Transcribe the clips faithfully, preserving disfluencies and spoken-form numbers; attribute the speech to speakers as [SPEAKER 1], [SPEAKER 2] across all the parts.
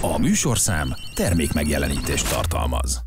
[SPEAKER 1] A műsorszám termékmegjelenítést tartalmaz.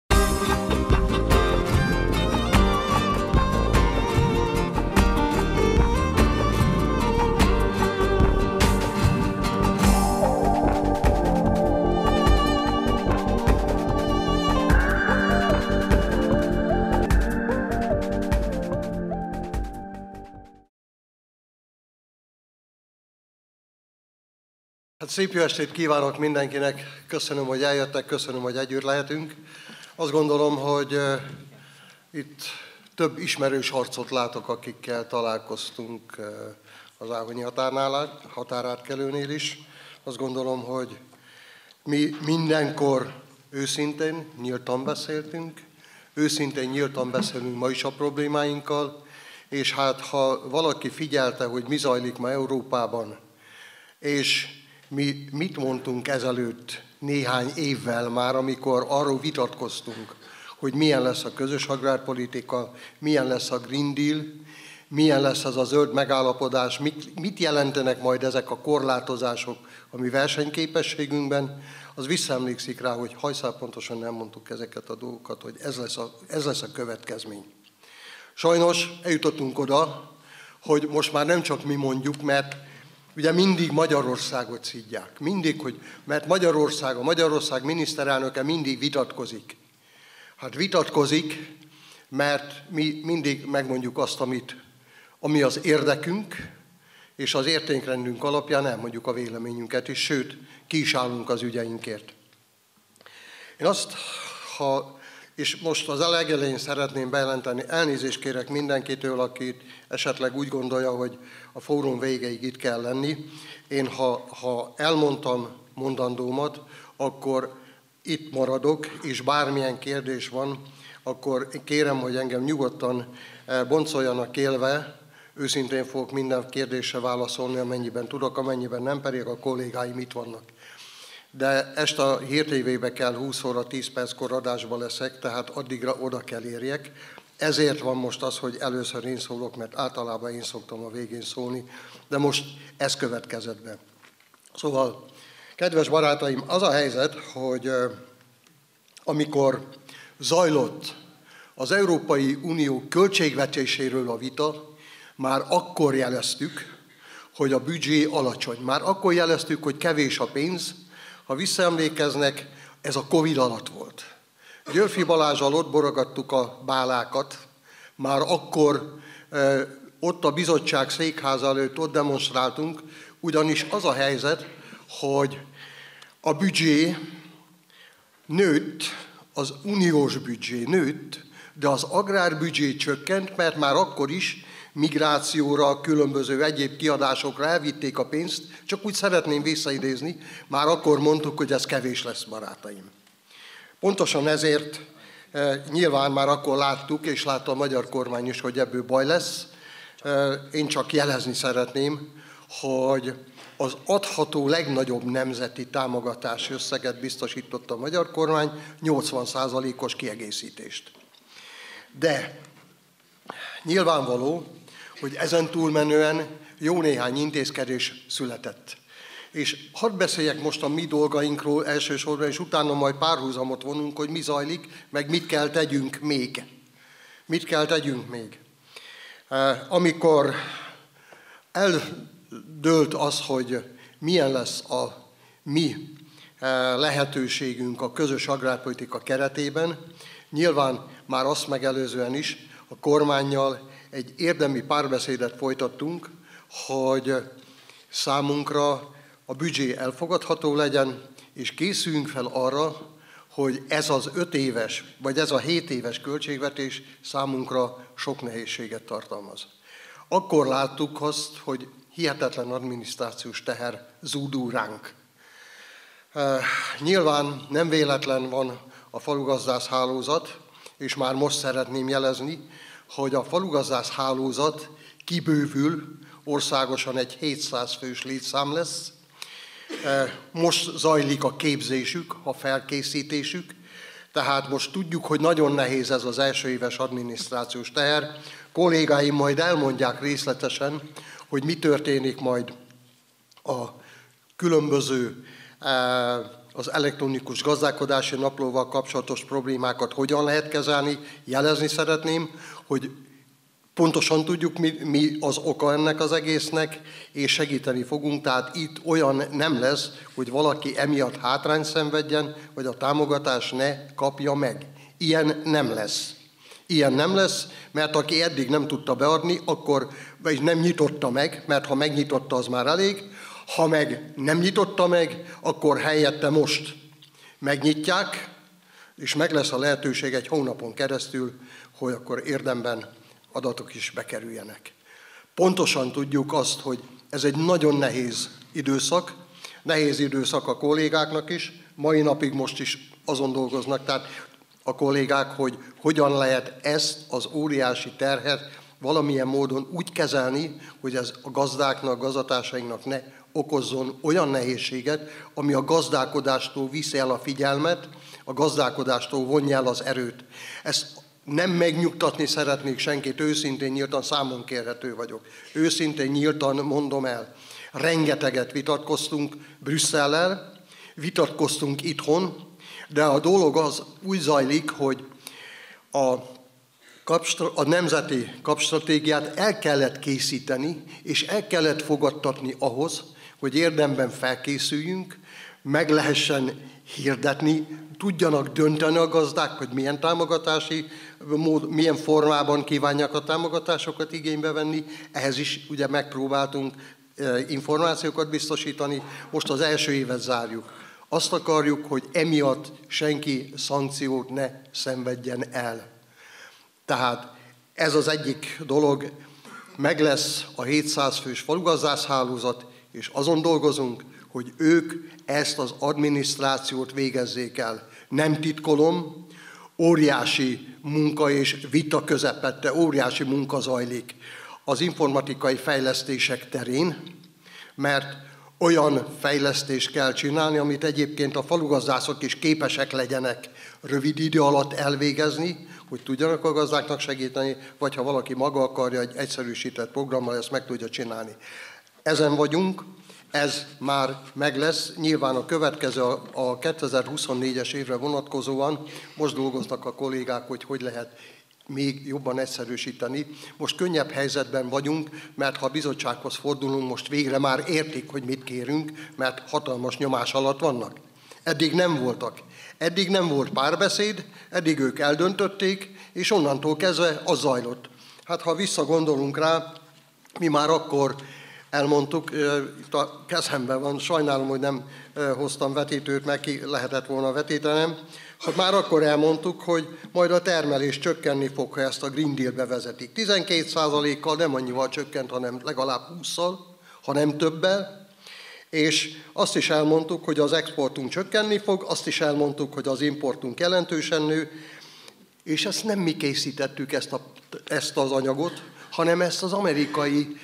[SPEAKER 2] Hát szép jó estét kívánok mindenkinek, köszönöm, hogy eljöttek, köszönöm, hogy együtt lehetünk. Azt gondolom, hogy uh, itt több ismerős arcot látok, akikkel találkoztunk uh, az Áhonyi határnál, határátkelőnél is. Azt gondolom, hogy mi mindenkor őszintén, nyíltan beszéltünk, őszintén, nyíltan beszélünk ma is a problémáinkkal, és hát ha valaki figyelte, hogy mi zajlik ma Európában, és mi mit mondtunk ezelőtt néhány évvel már, amikor arról vitatkoztunk, hogy milyen lesz a közös agrárpolitika, milyen lesz a Green Deal, milyen lesz az a zöld megállapodás, mit, mit jelentenek majd ezek a korlátozások a mi versenyképességünkben, az visszaemlékszik rá, hogy hajszál pontosan nem mondtuk ezeket a dolgokat, hogy ez lesz a, ez lesz a következmény. Sajnos eljutottunk oda, hogy most már nem csak mi mondjuk, mert ugye mindig Magyarországot szidják, mindig, hogy, mert Magyarország, a Magyarország miniszterelnöke mindig vitatkozik. Hát vitatkozik, mert mi mindig megmondjuk azt, amit, ami az érdekünk, és az értékrendünk alapján elmondjuk a véleményünket is, sőt, ki is állunk az ügyeinkért. Én azt, ha, és most az legelején szeretném bejelenteni, elnézést kérek mindenkitől, akit esetleg úgy gondolja, hogy a fórum végéig itt kell lenni. Én, ha, ha elmondtam mondandómat, akkor itt maradok, és bármilyen kérdés van, akkor kérem, hogy engem nyugodtan boncoljanak élve, őszintén fogok minden kérdésre válaszolni, amennyiben tudok, amennyiben nem, pedig a kollégáim itt vannak. De este a Hír té vébe kell húsz óra tíz perckor adásba leszek, tehát addigra oda kell érjek. Ezért van most az, hogy először én szólok, mert általában én szoktam a végén szólni, de most ez következett be. Szóval, kedves barátaim, az a helyzet, hogy amikor zajlott az Európai Unió költségvetéséről a vita, már akkor jeleztük, hogy a büdzsé alacsony. Már akkor jeleztük, hogy kevés a pénz. Ha visszaemlékeznek, ez a Covid alatt volt. Györfi Balázsal ott borogattuk a bálákat, már akkor e, ott a bizottság székháza előtt ott demonstráltunk, ugyanis az a helyzet, hogy a büdzsé nőtt, az uniós büdzsé nőtt, de az agrárbüdzsé csökkent, mert már akkor is migrációra, különböző egyéb kiadásokra elvitték a pénzt, csak úgy szeretném visszaidézni, már akkor mondtuk, hogy ez kevés lesz, barátaim. Pontosan ezért e, nyilván már akkor láttuk, és látta a magyar kormány is, hogy ebből baj lesz. E, én csak jelezni szeretném, hogy az adható legnagyobb nemzeti támogatási összeget biztosította a magyar kormány, nyolcvan százalékos kiegészítést. De nyilvánvaló, hogy ezen túlmenően jó néhány intézkedés született. És hadd beszéljek most a mi dolgainkról elsősorban, és utána majd párhuzamot vonunk, hogy mi zajlik, meg mit kell tegyünk még. Mit kell tegyünk még. Amikor eldőlt az, hogy milyen lesz a mi lehetőségünk a közös agrárpolitika keretében, nyilván már azt megelőzően is a kormánnyal egy érdemi párbeszédet folytattunk, hogy számunkra a büdzsé elfogadható legyen, és készüljünk fel arra, hogy ez az öt éves, vagy ez a hét éves költségvetés számunkra sok nehézséget tartalmaz. Akkor láttuk azt, hogy hihetetlen adminisztrációs teher zúdul ránk. Nyilván nem véletlen van a falugazdász hálózat, és már most szeretném jelezni, hogy a falugazdász hálózat kibővül, országosan egy hétszáz fős létszám lesz. Most zajlik a képzésük, a felkészítésük, tehát most tudjuk, hogy nagyon nehéz ez az első éves adminisztrációs teher. Kollégáim majd elmondják részletesen, hogy mi történik majd a különböző az elektronikus gazdálkodási naplóval kapcsolatos problémákat hogyan lehet kezelni. Jelezni szeretném, hogy pontosan tudjuk, mi, mi az oka ennek az egésznek, és segíteni fogunk. Tehát itt olyan nem lesz, hogy valaki emiatt hátrányt szenvedjen, vagy a támogatás ne kapja meg. Ilyen nem lesz. Ilyen nem lesz, mert aki eddig nem tudta beadni, akkor vagy nem nyitotta meg, mert ha megnyitotta, az már elég. Ha meg nem nyitotta meg, akkor helyette most megnyitják, és meg lesz a lehetőség egy hónapon keresztül, hogy akkor érdemben adatok is bekerüljenek. Pontosan tudjuk azt, hogy ez egy nagyon nehéz időszak, nehéz időszak a kollégáknak is, mai napig most is azon dolgoznak, tehát a kollégák, hogy hogyan lehet ezt az óriási terhet valamilyen módon úgy kezelni, hogy ez a gazdáknak, a gazdatársainknak ne okozzon olyan nehézséget, ami a gazdálkodástól viszi el a figyelmet, a gazdálkodástól vonja el az erőt. Ezt nem megnyugtatni szeretnék senkit, őszintén nyíltan számon kérhető vagyok. Őszintén nyíltan mondom el. Rengeteget vitatkoztunk Brüsszellel, vitatkoztunk itthon, de a dolog az úgy zajlik, hogy a, a nemzeti kapstratégiát el kellett készíteni, és el kellett fogadtatni ahhoz, hogy érdemben felkészüljünk, meg lehessen hirdetni, tudjanak dönteni a gazdák, hogy milyen támogatási mód, milyen formában kívánják a támogatásokat igénybe venni. Ehhez is ugye megpróbáltunk információkat biztosítani. Most az első évet zárjuk. Azt akarjuk, hogy emiatt senki szankciót ne szenvedjen el. Tehát ez az egyik dolog, meg lesz a hétszáz fős falugazdászhálózat, és azon dolgozunk, hogy ők ezt az adminisztrációt végezzék el. Nem titkolom, óriási munka és vita közepette, óriási munka zajlik az informatikai fejlesztések terén, mert olyan fejlesztést kell csinálni, amit egyébként a falugazdászok is képesek legyenek rövid idő alatt elvégezni, hogy tudjanak a gazdáknak segíteni, vagy ha valaki maga akarja, egy egyszerűsített programmal ezt meg tudja csinálni. Ezen vagyunk, ez már meg lesz. Nyilván a következő, a kétezer-huszonnégyes évre vonatkozóan most dolgoznak a kollégák, hogy hogy lehet még jobban egyszerűsíteni. Most könnyebb helyzetben vagyunk, mert ha a bizottsághoz fordulunk, most végre már értik, hogy mit kérünk, mert hatalmas nyomás alatt vannak. Eddig nem voltak. Eddig nem volt párbeszéd, eddig ők eldöntötték, és onnantól kezdve az zajlott. Hát ha visszagondolunk rá, mi már akkor elmondtuk, itt a kezemben van, sajnálom, hogy nem hoztam vetítőt, meg ki lehetett volna vetítenem, hogy már akkor elmondtuk, hogy majd a termelés csökkenni fog, ha ezt a Green Deal bevezetik. tizenkét százalékkal nem annyival csökkent, hanem legalább hússzal, ha nem többel, és azt is elmondtuk, hogy az exportunk csökkenni fog, azt is elmondtuk, hogy az importunk jelentősen nő, és ezt nem mi készítettük, ezt, a, ezt az anyagot, hanem ezt az amerikai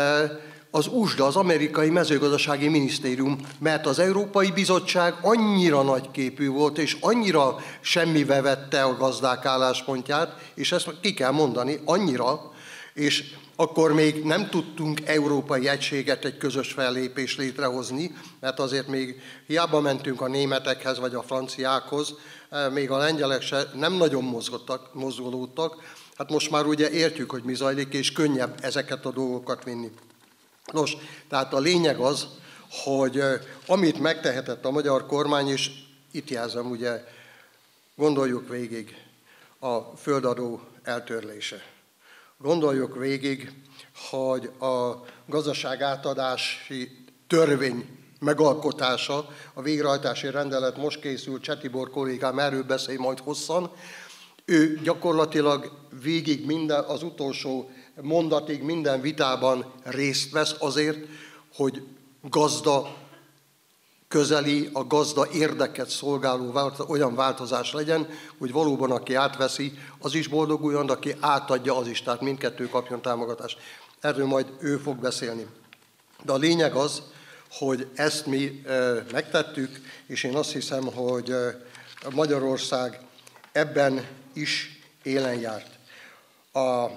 [SPEAKER 2] az u es dé á, az amerikai mezőgazdasági minisztérium, mert az Európai Bizottság annyira nagyképű volt, és annyira semmibe vette a gazdák álláspontját, és ezt ki kell mondani, annyira, és akkor még nem tudtunk európai egységet, egy közös fellépést létrehozni, mert azért még hiába mentünk a németekhez, vagy a franciákhoz, még a lengyelek se nem nagyon mozgottak, mozgolódtak, hát most már ugye értjük, hogy mi zajlik, és könnyebb ezeket a dolgokat vinni. Nos, tehát a lényeg az, hogy amit megtehetett a magyar kormány, és itt jelzem, ugye gondoljuk végig a földadó eltörlése. Gondoljuk végig, hogy a gazdaság átadási törvény megalkotása, a végrehajtási rendelet most készült, Csetibor kollégám erről beszél majd hosszan, ő gyakorlatilag végig minden, az utolsó mondatig minden vitában részt vesz azért, hogy gazda közeli, a gazda érdeket szolgáló olyan változás legyen, hogy valóban aki átveszi, az is boldoguljon, de aki átadja, az is, tehát mindkettő kapjon támogatást. Erről majd ő fog beszélni. De a lényeg az, hogy ezt mi megtettük, és én azt hiszem, hogy Magyarország ebben is élen járt. A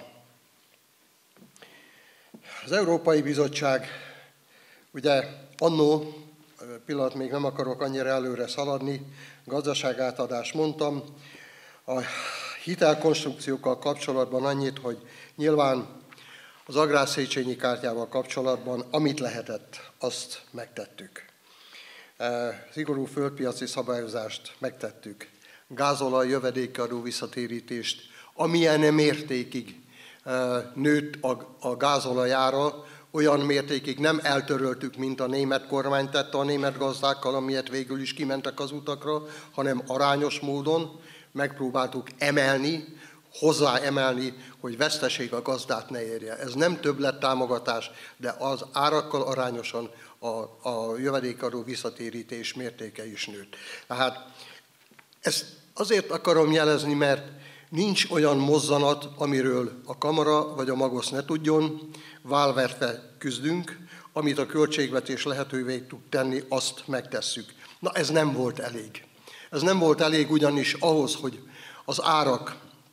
[SPEAKER 2] Az Európai Bizottság ugye annó pillanat, még nem akarok annyira előre szaladni, gazdaságátadás mondtam. A hitelkonstrukciókkal kapcsolatban annyit, hogy nyilván az Agrárszéchenyi kártyával kapcsolatban, amit lehetett, azt megtettük. Szigorú földpiaci szabályozást megtettük. Gázolaj jövedékadó visszatérítést, amilyen mértékig nőtt a, a gázolaj ára, olyan mértékig nem eltöröltük, mint a német kormány tette a német gazdákkal, amilyet végül is kimentek az utakra, hanem arányos módon megpróbáltuk emelni, hozzá emelni, hogy veszteség a gazdát ne érje. Ez nem többlettámogatás, de az árakkal arányosan a, a jövedékadó visszatérítés mértéke is nőtt. Tehát ezt azért akarom jelezni, mert nincs olyan mozzanat, amiről a kamara vagy a magosz ne tudjon, válvetve küzdünk, amit a költségvetés lehetővé tud tenni, azt megtesszük. Na ez nem volt elég. Ez nem volt elég ugyanis ahhoz, hogy az árak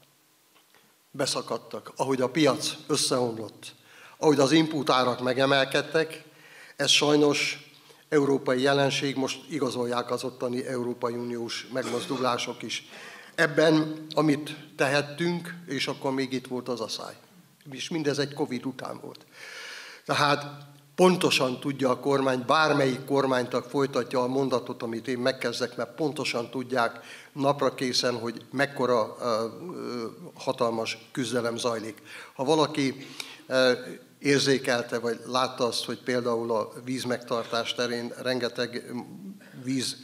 [SPEAKER 2] beszakadtak, ahogy a piac összeomlott, ahogy az input árak megemelkedtek, ez sajnos európai jelenség, most igazolják az ottani Európai Uniós megmozdulások is. Ebben, amit tehettünk, és akkor még itt volt az asszály. És mindez egy Covid után volt. Tehát pontosan tudja a kormány, bármelyik kormánytag folytatja a mondatot, amit én megkezdek, mert pontosan tudják napra készen, hogy mekkora uh, hatalmas küzdelem zajlik. Ha valaki uh, érzékelte, vagy látta azt, hogy például a vízmegtartás terén rengeteg víz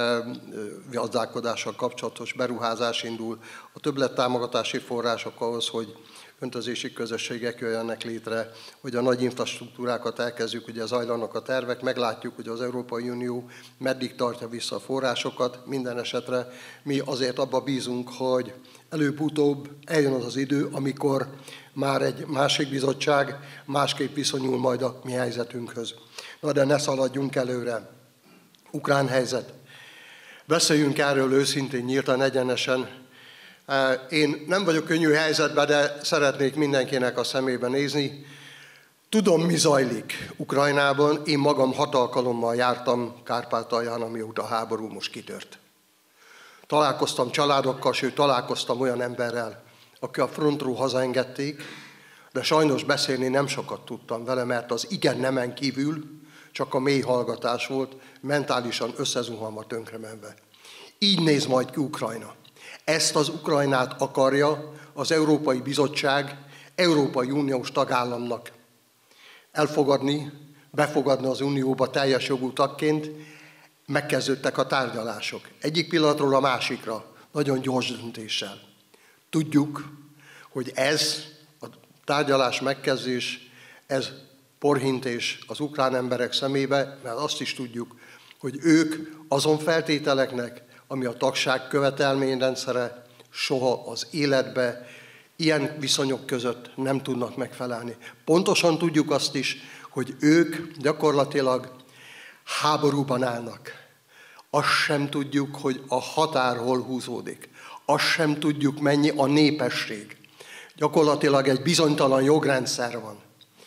[SPEAKER 2] gazdálkodással kapcsolatos beruházás indul, a többlettámogatási források ahhoz, hogy öntözési közösségek jöjjenek létre, hogy a nagy infrastruktúrákat elkezdjük, ugye zajlanak a tervek, meglátjuk, hogy az Európai Unió meddig tartja vissza a forrásokat, minden esetre mi azért abba bízunk, hogy előbb-utóbb eljön az az idő, amikor már egy másik bizottság másképp viszonyul majd a mi helyzetünkhöz. Na de ne szaladjunk előre. Ukrán helyzet. Beszéljünk erről őszintén, nyíltan, egyenesen. Én nem vagyok könnyű helyzetben, de szeretnék mindenkinek a szemébe nézni. Tudom, mi zajlik Ukrajnában. Én magam hat alkalommal jártam Kárpátalján, amióta a háború most kitört. Találkoztam családokkal, sőt találkoztam olyan emberrel, aki a frontról hazaengedték, de sajnos beszélni nem sokat tudtam vele, mert az igen-nemen kívül csak a mély hallgatás volt, mentálisan összezuhanva, tönkremenve. Így néz majd ki Ukrajna. Ezt az Ukrajnát akarja az Európai Bizottság Európai Uniós tagállamnak elfogadni, befogadni az Unióba teljes jogú tagként. Megkezdődtek a tárgyalások. Egyik pillanatról a másikra, nagyon gyors döntéssel. Tudjuk, hogy ez a tárgyalás megkezdés, ez porhintés az ukrán emberek szemébe, mert azt is tudjuk, hogy ők azon feltételeknek, ami a tagság követelményrendszere, soha az életbe ilyen viszonyok között nem tudnak megfelelni. Pontosan tudjuk azt is, hogy ők gyakorlatilag háborúban állnak. Azt sem tudjuk, hogy a határ hol húzódik. Azt sem tudjuk, mennyi a népesség. Gyakorlatilag egy bizonytalan jogrendszer van.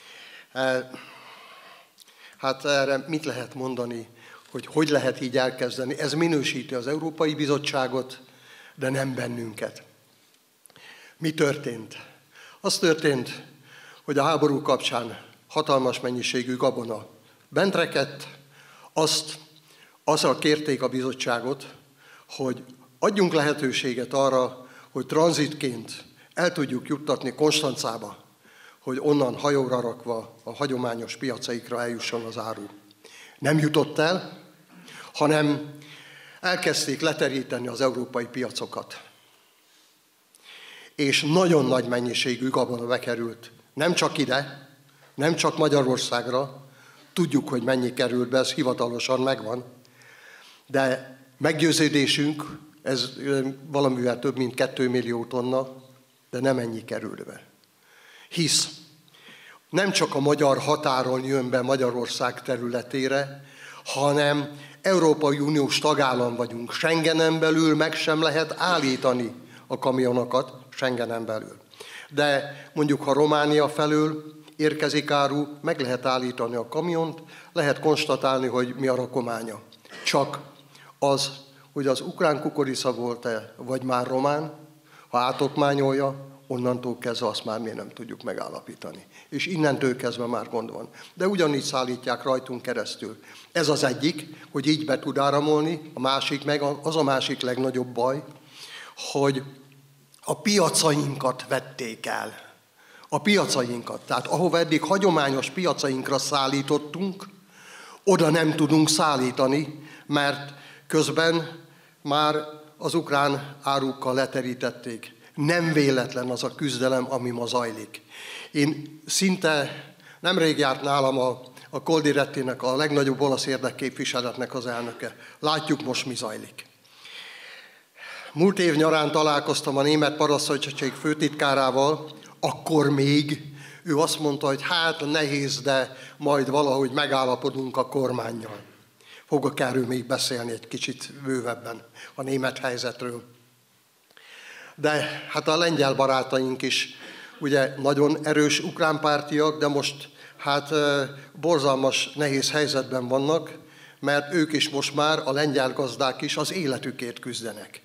[SPEAKER 2] Hát erre mit lehet mondani, hogy hogy lehet így elkezdeni? Ez minősíti az Európai Bizottságot, de nem bennünket. Mi történt? Az történt, hogy a háború kapcsán hatalmas mennyiségű gabona bent rekedt, azt azzal kérték a bizottságot, hogy adjunk lehetőséget arra, hogy tranzitként el tudjuk juttatni Konstancába, hogy onnan hajóra rakva a hagyományos piacaikra eljusson az áru. Nem jutott el, hanem elkezdték leteríteni az európai piacokat. És nagyon nagy mennyiségű gabona bekerült. Nem csak ide, nem csak Magyarországra, tudjuk, hogy mennyi került be, ez hivatalosan megvan, de meggyőződésünk, ez valamivel több mint két millió tonna, de nem ennyi kerül be. Hisz nem csak a magyar határon jön be Magyarország területére, hanem Európai Uniós tagállam vagyunk. Schengenen belül meg sem lehet állítani a kamionokat, Schengenen belül. De mondjuk, ha Románia felől érkezik áru, meg lehet állítani a kamiont, lehet konstatálni, hogy mi a rakománya. Csak az, hogy az ukrán kukorica volt-e, vagy már román, ha átokmányolja, onnantól kezdve azt már mi nem tudjuk megállapítani. És innentől kezdve már gond van. De ugyanígy szállítják rajtunk keresztül. Ez az egyik, hogy így be tud áramolni, a másik meg az a másik legnagyobb baj, hogy a piacainkat vették el. A piacainkat. Tehát ahova eddig hagyományos piacainkra szállítottunk, oda nem tudunk szállítani, mert közben már az ukrán árukkal leterítették. Nem véletlen az a küzdelem, ami ma zajlik. Én szinte nemrég járt nálam a, a Coldirettinek, a legnagyobb olasz érdekképviseletnek az elnöke. Látjuk most, mi zajlik. Múlt év nyarán találkoztam a Német Parasztszövetség főtitkárával, akkor még ő azt mondta, hogy hát nehéz, de majd valahogy megállapodunk a kormánnyal. Fogok erről még beszélni egy kicsit bővebben a német helyzetről. De hát a lengyel barátaink is ugye nagyon erős ukránpártiak, de most hát borzalmas, nehéz helyzetben vannak, mert ők is most már, a lengyel gazdák is az életükért küzdenek.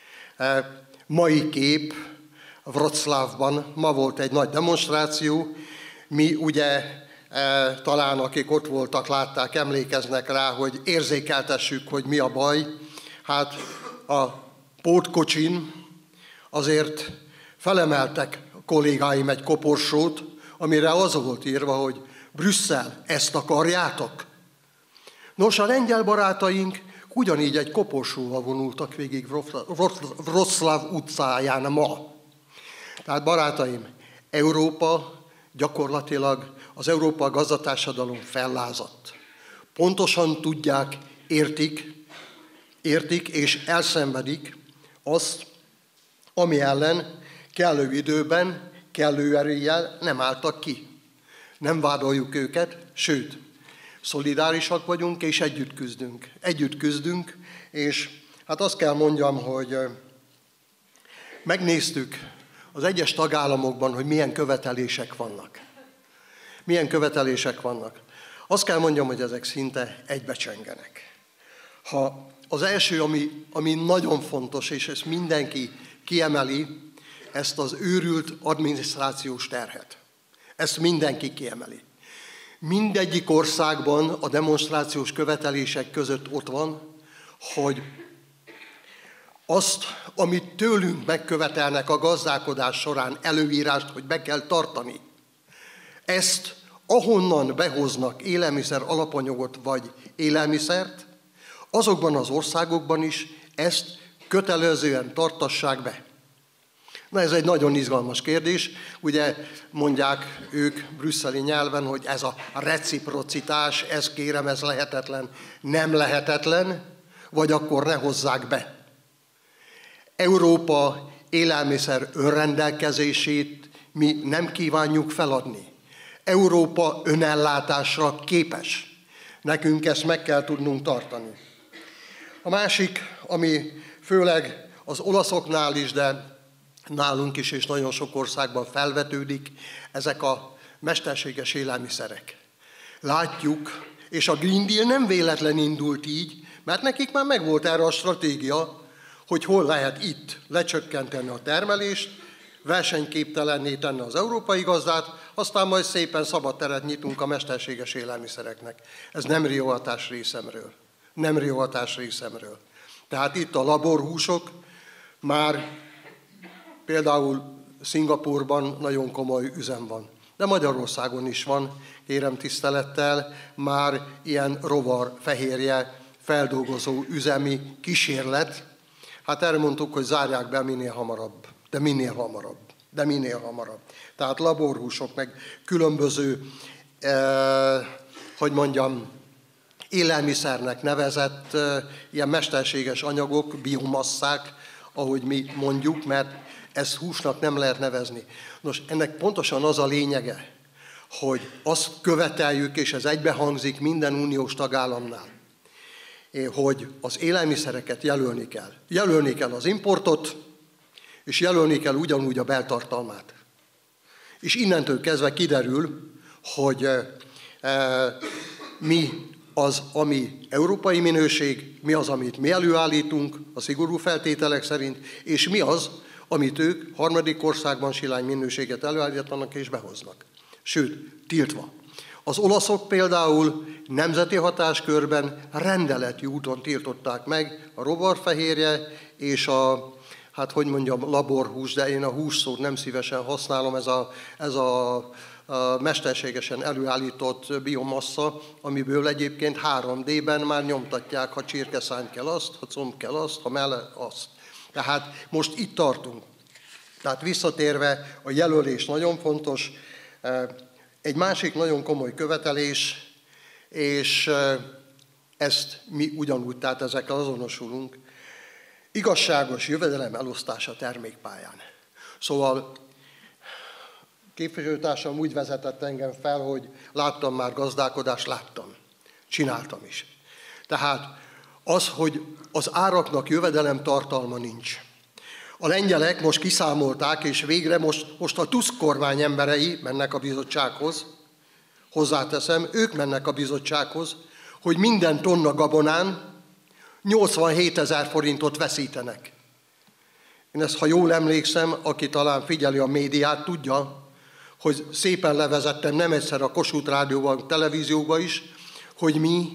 [SPEAKER 2] Mai kép Wroclawban, ma volt egy nagy demonstráció, mi ugye talán akik ott voltak, látták, emlékeznek rá, hogy érzékeltessük, hogy mi a baj. Hát a pótkocsin azért felemeltek a kollégáim egy koporsót, amire az volt írva, hogy Brüsszel, ezt akarjátok? Nos, a lengyel barátaink ugyanígy egy koporsóval vonultak végig Wroclaw utcáján ma. Tehát barátaim, Európa gyakorlatilag, az Európa gazdatársadalom fellázadt. Pontosan tudják, értik, értik és elszenvedik azt, ami ellen kellő időben, kellő erőjel nem álltak ki. Nem vádoljuk őket, sőt, szolidárisak vagyunk és együtt küzdünk. Együtt küzdünk, és hát azt kell mondjam, hogy megnéztük az egyes tagállamokban, hogy milyen követelések vannak. Milyen követelések vannak. Azt kell mondjam, hogy ezek szinte egybecsengenek. Ha az első, ami, ami nagyon fontos, és ezt mindenki kiemeli, ezt az őrült adminisztrációs terhet. Ezt mindenki kiemeli. Mindegyik országban a demonstrációs követelések között ott van, hogy azt, amit tőlünk megkövetelnek a gazdálkodás során előírást, hogy be kell tartani, ezt ahonnan behoznak élelmiszer alapanyagot vagy élelmiszert, azokban az országokban is ezt kötelezően tartassák be. Na ez egy nagyon izgalmas kérdés. Ugye mondják ők brüsszeli nyelven, hogy ez a reciprocitás, ez kérem, ez lehetetlen. Nem lehetetlen, vagy akkor ne hozzák be. Európa élelmiszer önrendelkezését mi nem kívánjuk feladni. Európa önellátásra képes. Nekünk ezt meg kell tudnunk tartani. A másik, ami főleg az olaszoknál is, de nálunk is, és nagyon sok országban felvetődik, ezek a mesterséges élelmiszerek. Látjuk, és a Green Deal nem véletlen indult így, mert nekik már megvolt erre a stratégia, hogy hol lehet itt lecsökkenteni a termelést, versenyképtelenné tenni az európai gazdát, aztán majd szépen szabad teret nyitunk a mesterséges élelmiszereknek. Ez nem riogatás részemről. Nem riogatás részemről. Tehát itt a laborhúsok már például Szingapúrban nagyon komoly üzem van. De Magyarországon is van, kérem tisztelettel, már ilyen rovar fehérje feldolgozó üzemi kísérlet. Hát erre mondtuk, hogy zárják be minél hamarabb, de minél hamarabb, de minél hamarabb. Tehát laborhúsok, meg különböző, eh, hogy mondjam, élelmiszernek nevezett eh, ilyen mesterséges anyagok, biomasszák, ahogy mi mondjuk, mert ezt húsnak nem lehet nevezni. Nos, ennek pontosan az a lényege, hogy azt követeljük, és ez egybehangzik minden uniós tagállamnál, hogy az élelmiszereket jelölni kell. Jelölni kell az importot, és jelölni kell ugyanúgy a beltartalmát. És innentől kezdve kiderül, hogy mi az, ami európai minőség, mi az, amit mi előállítunk a szigorú feltételek szerint, és mi az, amit ők harmadik országban silány minőséget előállítanak és behoznak. Sőt, tiltva. Az olaszok például nemzeti hatáskörben rendeleti úton tiltották meg a rovarfehérje és a, hát hogy mondjam, laborhús, de én a hús szót nem szívesen használom, ez a, ez a, a mesterségesen előállított biomassa, amiből egyébként három dé-ben már nyomtatják, ha csirkeszány kell azt, ha comb kell azt, ha melle azt. Tehát most itt tartunk. Tehát visszatérve, a jelölés nagyon fontos. Egy másik nagyon komoly követelés, és ezt mi ugyanúgy, tehát ezekkel azonosulunk, igazságos jövedelem elosztása termékpályán. Szóval képviselőtársam úgy vezetett engem fel, hogy láttam már gazdálkodást, láttam, csináltam is. Tehát az, hogy az áraknak jövedelem tartalma nincs. A lengyelek most kiszámolták, és végre most, most a Tusk kormány emberei mennek a bizottsághoz, hozzáteszem, ők mennek a bizottsághoz, hogy minden tonna gabonán nyolcvanhétezer forintot veszítenek. Én ezt, ha jól emlékszem, aki talán figyeli a médiát, tudja, hogy szépen levezettem nem egyszer a Kossuth Rádióban, a televízióban is, hogy mi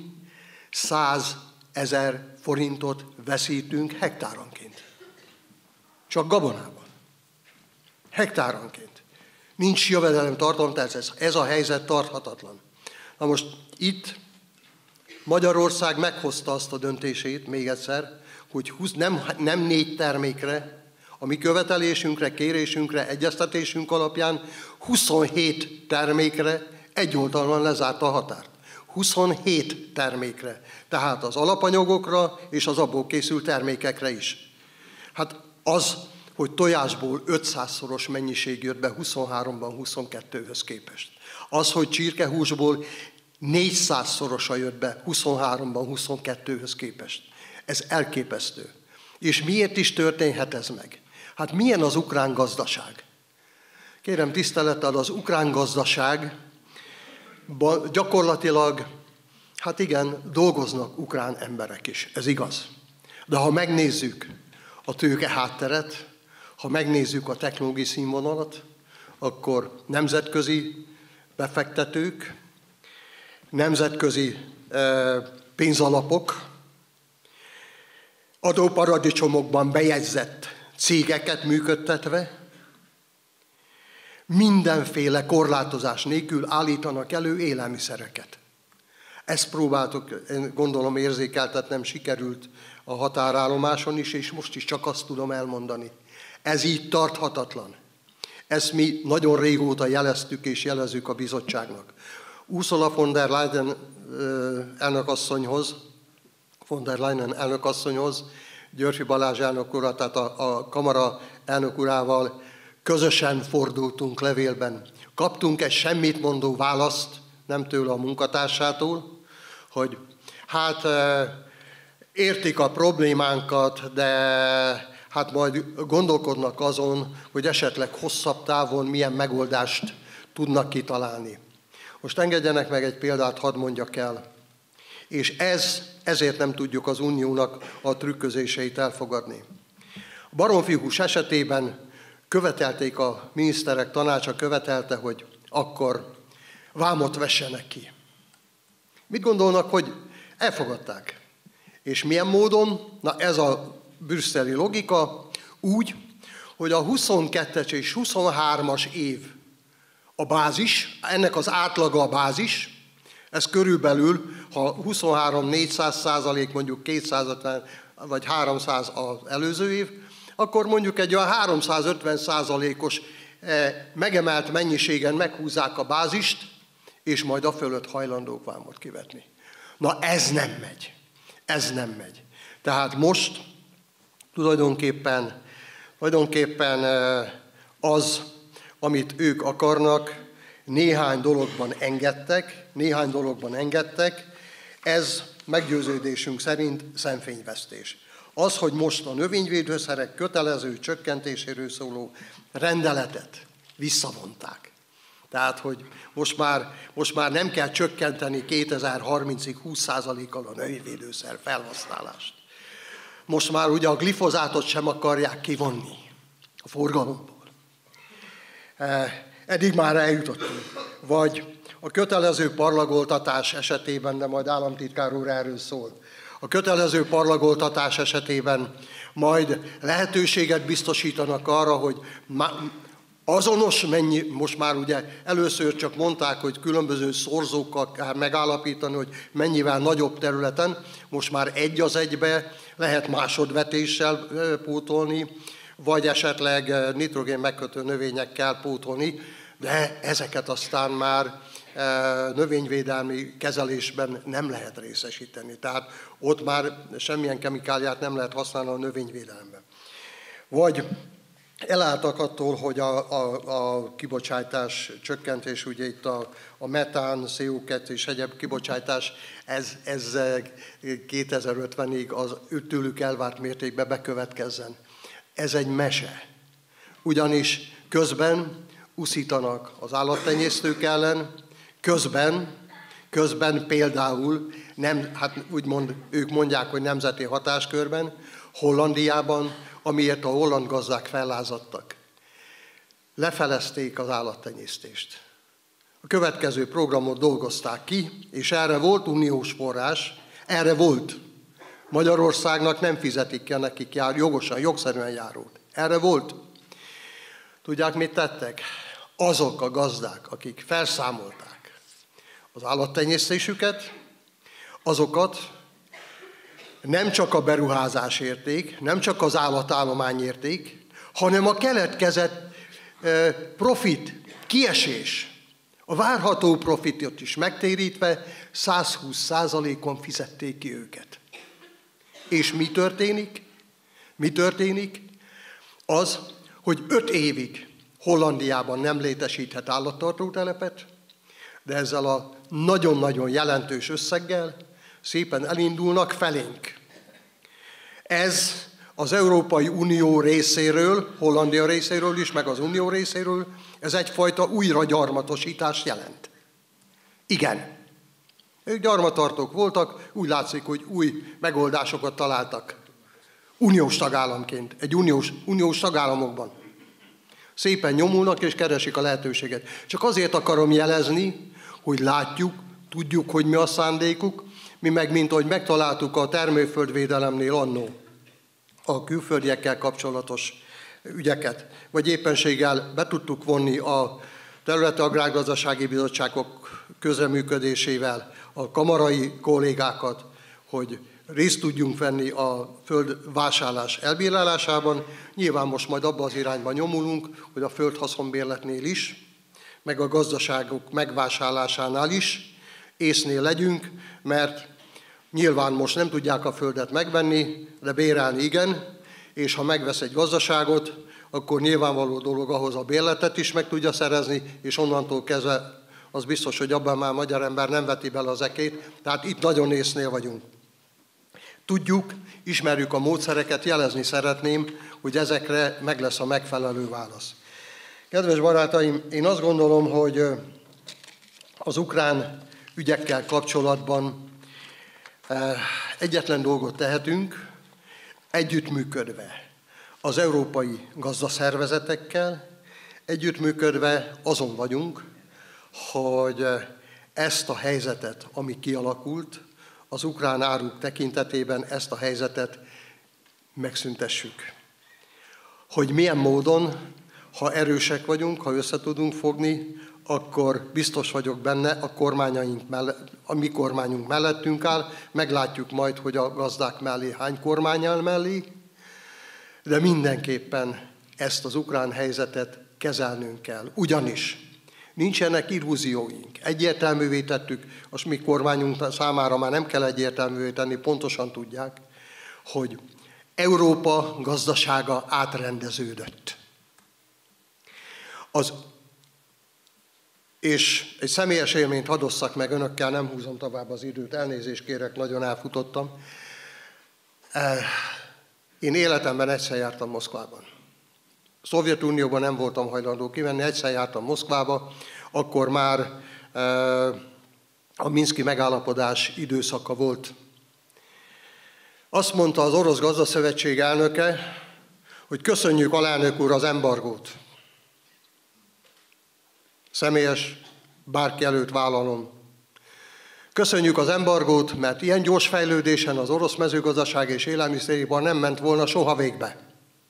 [SPEAKER 2] százezer forintot veszítünk hektáronként. Csak gabonában. Hektáronként. Nincs jövedelem tartalom, tehát ez, ez a helyzet tarthatatlan. Na most itt Magyarország meghozta azt a döntését, még egyszer, hogy húsz, nem, nem négy termékre, a mi követelésünkre, kérésünkre, egyeztetésünk alapján huszonhét termékre egyoldalúan lezárta a határt. huszonhét termékre. Tehát az alapanyagokra és az abból készült termékekre is. Hát az, hogy tojásból ötszázszoros mennyiség jött be huszonháromban huszonkettőhöz képest. Az, hogy csirkehúsból négyszázszorosa jött be huszonháromban huszonkettőhöz képest. Ez elképesztő. És miért is történhet ez meg? Hát milyen az ukrán gazdaság? Kérem tisztelettel, az ukrán gazdaság gyakorlatilag, hát igen, dolgoznak ukrán emberek is, ez igaz. De ha megnézzük a tőke hátteret, ha megnézzük a technológiai színvonalat, akkor nemzetközi befektetők, nemzetközi pénzalapok, adóparadicsomokban bejegyzett cégeket működtetve, mindenféle korlátozás nélkül állítanak elő élelmiszereket. Ezt próbáltuk, én gondolom érzékeltetnem, sikerült a határállomáson is, és most is csak azt tudom elmondani. Ez így tarthatatlan. Ezt mi nagyon régóta jeleztük és jelezzük a bizottságnak. Ursula von der Leyen elnökasszonyhoz, von der Leyen elnökasszonyhoz, Györfi Balázs elnök urat, tehát a, a kamara elnök urával közösen fordultunk levélben. Kaptunk egy semmit mondó választ, nem tőle a munkatársától, hogy hát értik a problémánkat, de hát majd gondolkodnak azon, hogy esetleg hosszabb távon milyen megoldást tudnak kitalálni. Most engedjenek meg egy példát, hadd mondjak el. És ez, ezért nem tudjuk az uniónak a trükközéseit elfogadni. A baromfihús esetében követelték, a miniszterek tanácsa követelte, hogy akkor vámot vessenek ki. Mit gondolnak, hogy elfogadták? És milyen módon? Na ez a brüsszeli logika, úgy, hogy a huszonkettes és huszonhármas év a bázis, ennek az átlaga a bázis, ez körülbelül, ha huszonhárom négyszáz százalék, mondjuk kétszázötven vagy háromszáz az előző év, akkor mondjuk egy olyan háromszázötven százalékos megemelt mennyiségen meghúzzák a bázist, és majd a fölött hajlandók vámot kivetni. Na ez nem megy. Ez nem megy. Tehát most tulajdonképpen, tulajdonképpen az, amit ők akarnak, néhány dologban engedtek, néhány dologban engedtek, ez meggyőződésünk szerint szemfényvesztés. Az, hogy most a növényvédőszerek kötelező csökkentéséről szóló rendeletet visszavonták. Tehát, hogy most már, most már nem kell csökkenteni kétezer-harmincig húsz százalékkal a növényvédőszer felhasználást. Most már ugye a glifozátot sem akarják kivonni a forgalomból. Eddig már eljutottunk. Vagy a kötelező parlagoltatás esetében, de majd államtitkár úr erről szól. A kötelező parlagoltatás esetében majd lehetőséget biztosítanak arra, hogy azonos mennyi, most már ugye először csak mondták, hogy különböző szorzókkal kell megállapítani, hogy mennyivel nagyobb területen, most már egy az egybe lehet másodvetéssel pótolni, vagy esetleg nitrogén megkötő növényekkel pótolni, de ezeket aztán már növényvédelmi kezelésben nem lehet részesíteni. Tehát ott már semmilyen kemikáliát nem lehet használni a növényvédelemben. Vagy elálltak attól, hogy a, a, a kibocsátás csökkentés, ugye itt a, a metán, cé o kettő és egyéb kibocsátás, ez, ez kétezer-ötvenig az tőlük elvárt mértékben bekövetkezzen. Ez egy mese. Ugyanis közben uszítanak az állattenyésztők ellen, közben, közben például, nem, hát úgymond ők mondják, hogy nemzeti hatáskörben, Hollandiában, amiért a holland gazdák fellázadtak, lefelezték az állattenyésztést. A következő programot dolgozták ki, és erre volt uniós forrás, erre volt. Magyarországnak nem fizetik ki, nekik jár, jogosan, jogszerűen járót. Erre volt. Tudják, mit tettek? Azok a gazdák, akik felszámolták az állattenyésztésüket, azokat nem csak a beruházás érték, nem csak az állatállomány érték, hanem a keletkezett profit, kiesés, a várható profitot is megtérítve száz húsz százalékon fizették ki őket. És mi történik? Mi történik? Az, hogy öt évig Hollandiában nem létesíthet állattartótelepet, de ezzel a nagyon-nagyon jelentős összeggel szépen elindulnak felénk. Ez az Európai Unió részéről, Hollandia részéről is, meg az Unió részéről, ez egyfajta újragyarmatosítást jelent. Igen. Ők gyarmatartók voltak, úgy látszik, hogy új megoldásokat találtak. Uniós tagállamként, egy uniós, uniós tagállamokban. Szépen nyomulnak és keresik a lehetőséget. Csak azért akarom jelezni, hogy látjuk, tudjuk, hogy mi a szándékuk, mi meg, mint ahogy megtaláltuk a termőföldvédelemnél annó a külföldiekkel kapcsolatos ügyeket, vagy éppenséggel be tudtuk vonni a területi agrárgazdasági bizottságok közreműködésével a kamarai kollégákat, hogy részt tudjunk venni a föld vásárlás elbírálásában. Nyilván most majd abba az irányba nyomulunk, hogy a földhaszonbérletnél is, meg a gazdaságok megvásárlásánál is észnél legyünk, mert nyilván most nem tudják a földet megvenni, de bérelni igen, és ha megvesz egy gazdaságot, akkor nyilvánvaló dolog ahhoz a bérletet is meg tudja szerezni, és onnantól kezdve az biztos, hogy abban már magyar ember nem veti bele az ekét, tehát itt nagyon észnél vagyunk. Tudjuk, ismerjük a módszereket, jelezni szeretném, hogy ezekre meg lesz a megfelelő válasz. Kedves barátaim, én azt gondolom, hogy az ukrán ügyekkel kapcsolatban egyetlen dolgot tehetünk, együttműködve az európai gazdaszervezetekkel, együttműködve azon vagyunk, hogy ezt a helyzetet, ami kialakult, az ukrán áruk tekintetében ezt a helyzetet megszüntessük. Hogy milyen módon, ha erősek vagyunk, ha össze tudunk fogni, akkor biztos vagyok benne, a, kormányaink mellett, a mi kormányunk mellettünk áll, meglátjuk majd, hogy a gazdák mellé hány kormány áll mellé, de mindenképpen ezt az ukrán helyzetet kezelnünk kell. Ugyanis nincsenek illúzióink. Egyértelművé tettük, azt mi kormányunk számára már nem kell egyértelművé tenni, pontosan tudják, hogy Európa gazdasága átrendeződött. Az, és egy személyes élményt hadd osszak meg önökkel, nem húzom tovább az időt, elnézést kérek, nagyon elfutottam. Én életemben egyszer jártam Moszkvában. Szovjetunióban nem voltam hajlandó kivenni, egyszer jártam Moszkvába, akkor már a minszki megállapodás időszaka volt. Azt mondta az Orosz Gazdaszövetség elnöke, hogy köszönjük alelnök úr az embargót. Személyes, bárki előtt vállalom. Köszönjük az embargót, mert ilyen gyors fejlődésen az orosz mezőgazdaság és élelmiszeripar nem ment volna soha végbe.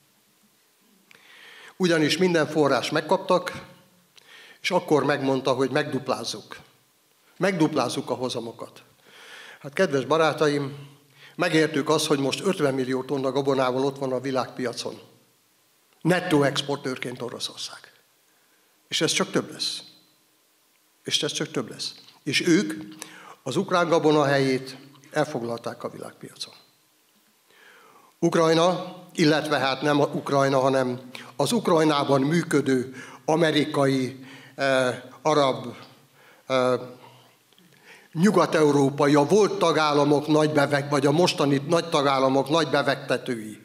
[SPEAKER 2] Ugyanis minden forrás megkaptak, és akkor megmondta, hogy megduplázzuk. Megduplázzuk a hozamokat. Hát kedves barátaim, megértük azt, hogy most ötven millió tonna gabonával ott van a világpiacon. Nettó exportőrként Oroszország. És ez csak több lesz. És ez csak több lesz. És ők az ukrán gabona helyét elfoglalták a világpiacon. Ukrajna, illetve hát nem Ukrajna, hanem az Ukrajnában működő amerikai, eh, arab, eh, nyugat-európai, a volt tagállamok nagy bevek, vagy a mostani nagy tagállamok nagy befektetői.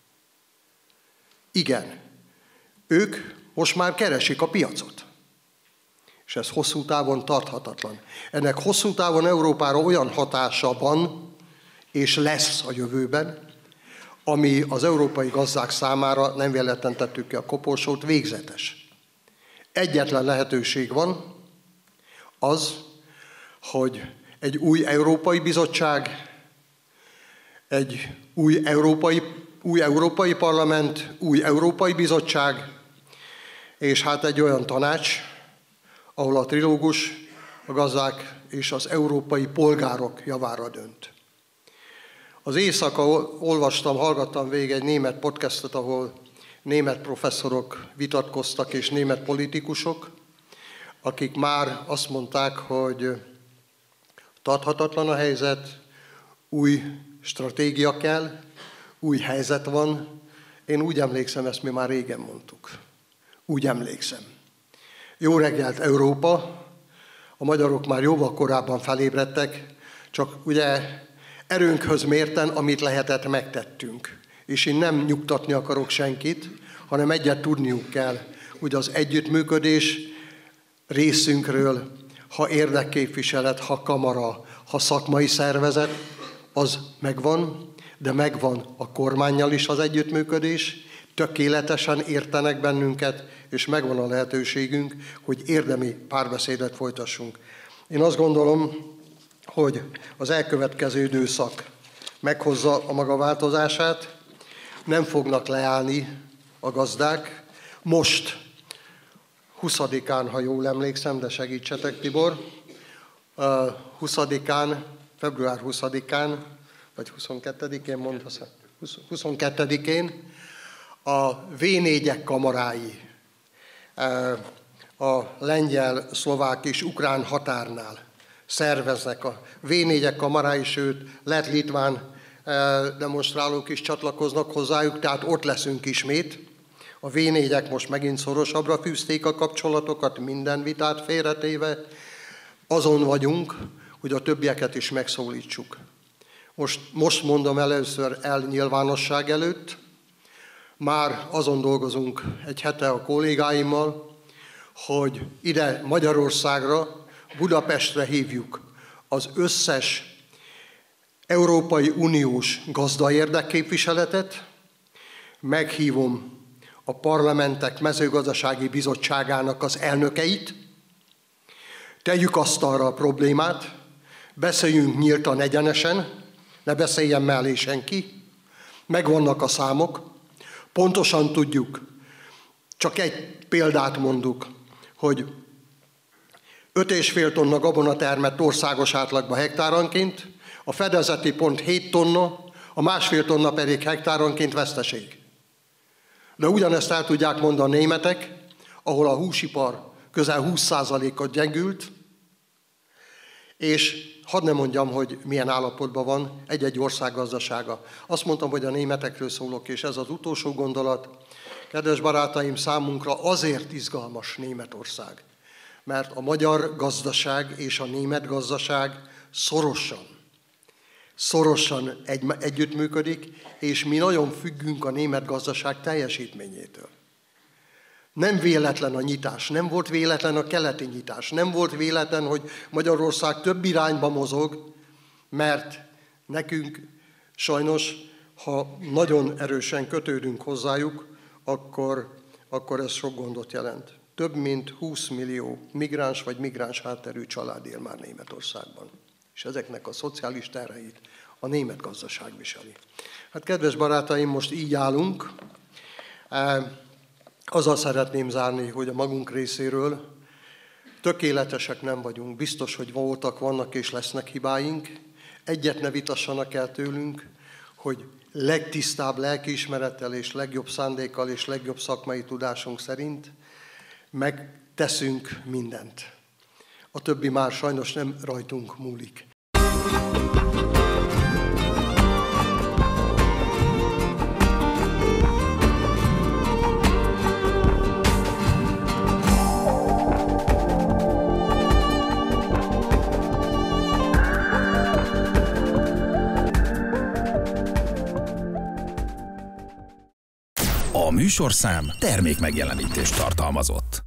[SPEAKER 2] Igen, ők most már keresik a piacot. És ez hosszú távon tarthatatlan. Ennek hosszú távon Európára olyan hatása van, és lesz a jövőben, ami az európai gazdák számára, nem véletlen tettük ki a koporsót, végzetes. Egyetlen lehetőség van, az, hogy egy új Európai Bizottság, egy új Európai, új Európai Parlament, új Európai Bizottság, és hát egy olyan tanács, ahol a trilógus, a gazdák és az európai polgárok javára dönt. Az éjszaka olvastam, hallgattam végig egy német podcastot, ahol német professzorok vitatkoztak, és német politikusok, akik már azt mondták, hogy tarthatatlan a helyzet, új stratégia kell, új helyzet van. Én úgy emlékszem, ezt mi már régen mondtuk. Úgy emlékszem. Jó reggelt, Európa! A magyarok már jóval korábban felébredtek, csak ugye erőnkhöz mérten, amit lehetett, megtettünk. És én nem nyugtatni akarok senkit, hanem egyet tudniuk kell, hogy az együttműködés részünkről, ha érdekképviselet, ha kamara, ha szakmai szervezet, az megvan, de megvan a kormánnyal is az együttműködés, tökéletesen értenek bennünket, és megvan a lehetőségünk, hogy érdemi párbeszédet folytassunk. Én azt gondolom, hogy az elkövetkező időszak meghozza a maga változását, nem fognak leállni a gazdák. Most, huszadikán, ha jól emlékszem, de segítsetek, Tibor, huszadikán, február huszadikán, vagy huszonkettedikén mondasz, huszonkettedikén a vé négyek kamarái a lengyel, szlovák és ukrán határnál szerveznek. A vé négyek kamarái, sőt, lett litván demonstrálók is csatlakoznak hozzájuk, tehát ott leszünk ismét. A vé négyek most megint szorosabbra fűzték a kapcsolatokat, minden vitát félretéve. Azon vagyunk, hogy a többieket is megszólítsuk. Most, most mondom először el nyilvánosság előtt, már azon dolgozunk egy hete a kollégáimmal, hogy ide Magyarországra, Budapestre hívjuk az összes Európai Uniós gazdaérdekképviseletet, meghívom a parlamentek mezőgazdasági bizottságának az elnökeit, tegyük asztalra a problémát, beszéljünk nyíltan, egyenesen, ne beszéljen mellé senki, megvannak a számok, pontosan tudjuk, csak egy példát mondjuk, hogy öt és fél tonna gabona termett országos átlagba hektáronként, a fedezeti pont hét tonna, a másfél tonna pedig hektáronként veszteség. De ugyanezt el tudják mondani a németek, ahol a húsipar közel húsz százalékot gyengült, és hadd ne mondjam, hogy milyen állapotban van egy-egy ország gazdasága. Azt mondtam, hogy a németekről szólok, és ez az utolsó gondolat. Kedves barátaim, számunkra azért izgalmas Németország, mert a magyar gazdaság és a német gazdaság szorosan, szorosan egy, együttműködik, és mi nagyon függünk a német gazdaság teljesítményétől. Nem véletlen a nyitás, nem volt véletlen a keleti nyitás, nem volt véletlen, hogy Magyarország több irányba mozog, mert nekünk sajnos, ha nagyon erősen kötődünk hozzájuk, akkor, akkor ez sok gondot jelent. Több mint húsz millió migráns vagy migráns hátterű család él már Németországban. És ezeknek a szociális terheit a német gazdaság viseli. Hát kedves barátaim, most így állunk. Azzal szeretném zárni, hogy a magunk részéről tökéletesek nem vagyunk. Biztos, hogy voltak, vannak és lesznek hibáink. Egyet ne vitassanak el tőlünk, hogy legtisztább lelkiismerettel és legjobb szándékkal és legjobb szakmai tudásunk szerint megteszünk mindent. A többi már sajnos nem rajtunk múlik.
[SPEAKER 1] A műsorszám termék megjelenítést tartalmazott.